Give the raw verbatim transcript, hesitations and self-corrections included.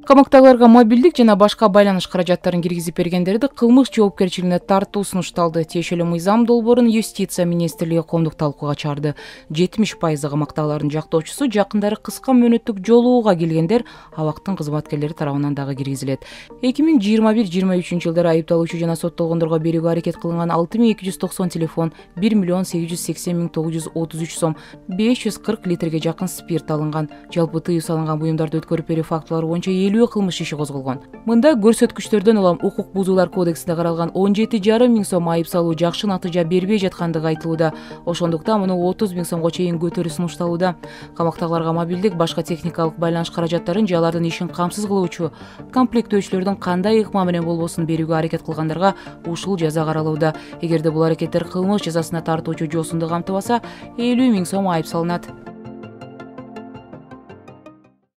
Камактагыларга мобилдик жана башка байланыш каражаттарын киргизип бергендерди кылмыш жоопкерчилигине тартуу сунушталды. Тиешелүү мыйзам долбоорун Юстиция министрлиги коомдук талкууга чыгарды. жетимиш пайызы камактагылардын жактоочусу жакындары кыска мөөнөттүк жолугууга келгендер абактын кызматкерлери тарабынан дагы киргизилет. эки миң жыйырма бир жыйырма үчүнчү жылдары айыпталуучу жана соттолгондорго берүүгө аракет кылынган алты миң эки жүз токсон телефон, бир миллион сегиз жүз сексен миң тогуз жүз отуз үч сом, беш жүз кырк литрге жакын спирт алынган. Жалпы тыюу салынган буюмдарды өткөрүп берүү фактылары боюнча элүү кылмыш иши козголгон. Мында көрсөткүчтөрдөн улам укук бузуулар кодексинде каралган он жети жарым миң сом айып салуу жакшы натыйжа бербей жаткандыгы айтылууда. Ошондуктан муну отуз миң сомго чейин көтөрүү сунушталууда. Камактагыларга мобилдик башка техникалык байланыш каражаттарын же алардын ишин камсыз кылуучу комплектөөчүлөрдүн кандай ыкма менен болбосун берүүгө аракет кылгандарга ушул жаза каралууда. Эгерде бул аракеттер кылмыш жазасына тартуучу жосунду камтыбаса, элүү миң сом айып салынат.